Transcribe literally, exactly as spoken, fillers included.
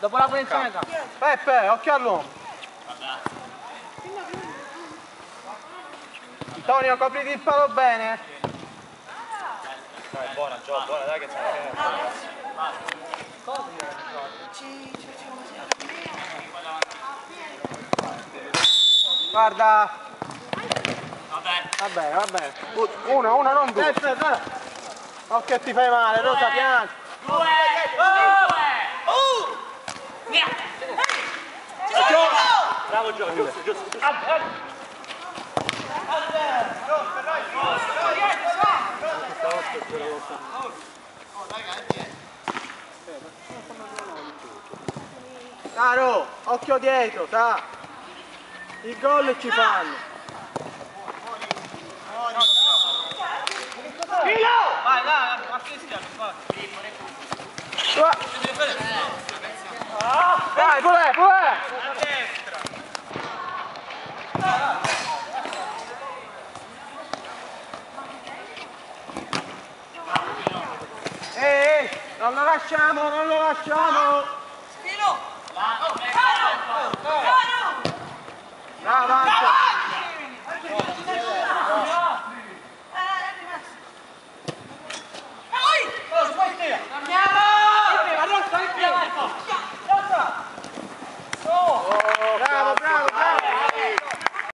Dopo la punizione. Peppe, occhio all'uomo. Antonio, copriti il palo bene. Dai, buona, Gio, buona, dai che c'è Guarda. Va bene. Va bene, va bene. Uno, uno, non due. Occhio ti fai male, Rosa, piano. Due! Due! Via! Bravo Gio, giusto, giusto. Caro, occhio dietro, sa. Il gol ci fanno. Vai, dai, artistica, vai. Dai, pure, pure. A destra. Ehi, non lo lasciamo, non lo lasciamo. Spino!